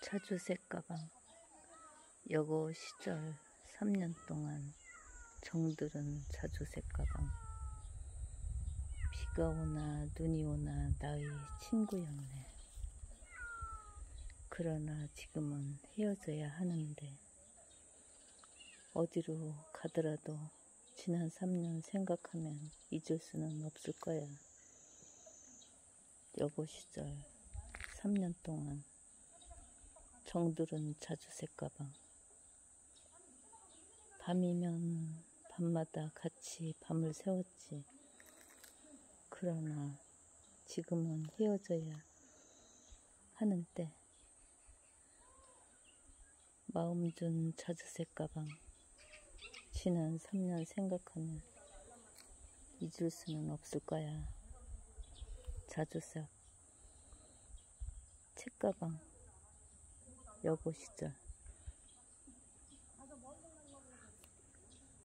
자주색 가방. 여고 시절 3년 동안 정들은 자주색 가방. 비가 오나 눈이 오나 나의 친구였네. 그러나 지금은 헤어져야 하는데 어디로 가더라도 지난 3년 생각하면 잊을 수는 없을 거야. 여고 시절 3년 동안 정들은 자주색 가방. 밤이면 밤마다 같이 밤을 새웠지. 그러나 지금은 헤어져야 하는 때 마음 준 자주색 가방. 지난 3년 생각하면 잊을 수는 없을 거야. 자주색 책가방. 여고 시절